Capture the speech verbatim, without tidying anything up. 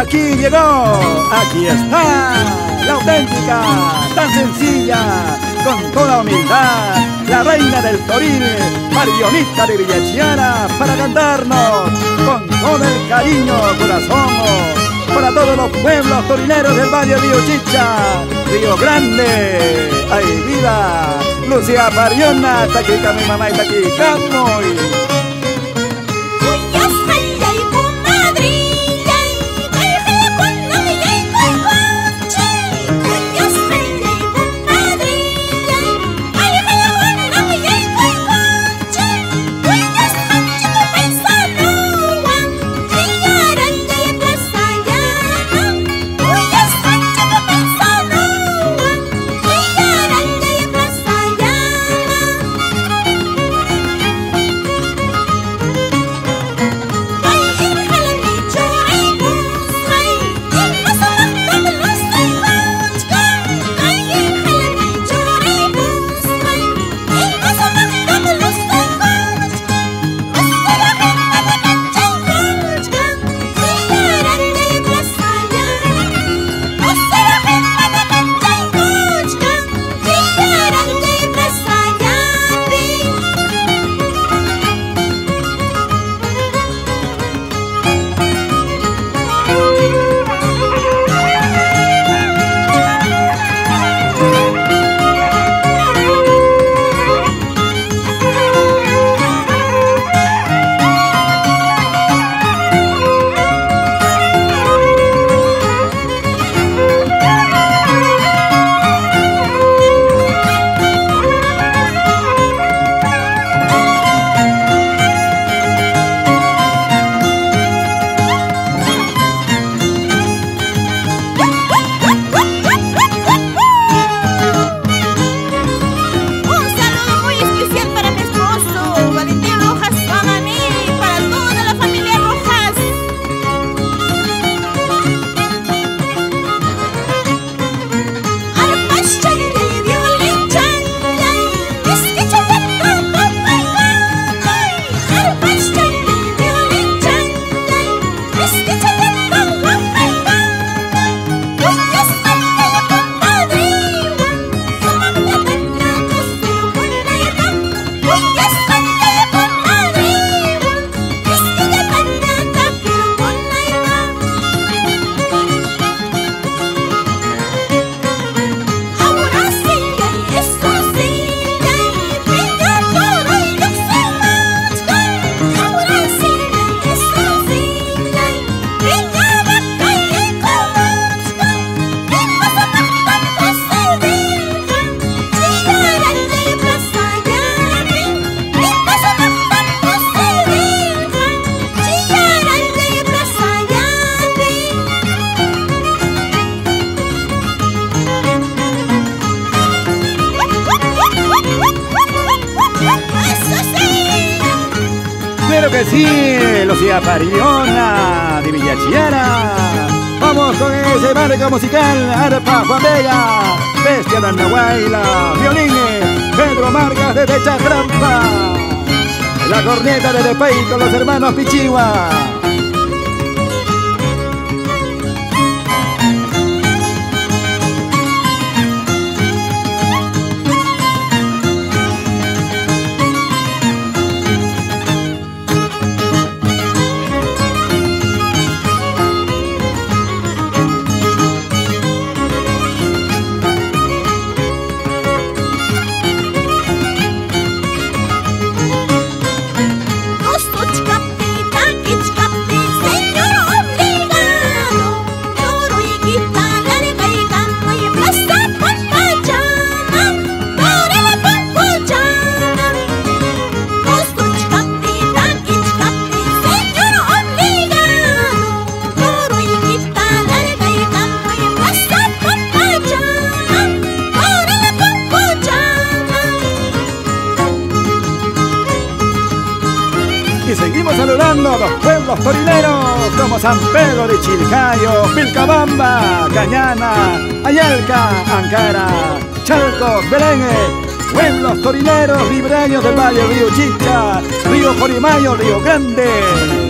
Aquí llegó, aquí está, la auténtica, tan sencilla, con toda humildad, la reina del toril, Marionita de Villachiara, para cantarnos con todo el cariño, corazón, para todos los pueblos torineros del Valle Río Chicha, Río Grande, ay vida, Lucía Pariona, taquica mi mamá y taquica muy. Claro que sí, Lucía Pariona de Villachiara. Vamos con ese marco musical, arpa Juan Vega, bestia de Nahuayla, violines, Pedro Margas de Techagrampa, la corneta de Depey con los hermanos Pichigua. Y seguimos saludando a los pueblos torineros como San Pedro de Chilcayo, Vilcabamba, Cañana, Ayalca, Ancara, Chalco, Belén, pueblos torineros ribereños del Valle Río Chicha, Río Jorimayo, Río Grande.